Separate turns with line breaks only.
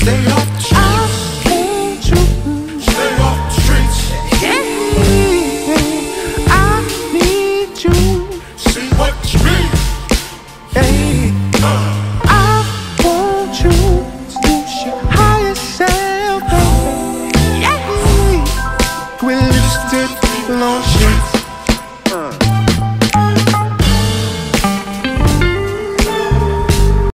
Stay off the streets. Stay off the streets.
I need you.
See what you mean.
I want you to lose your higher self. We lifted long sheets.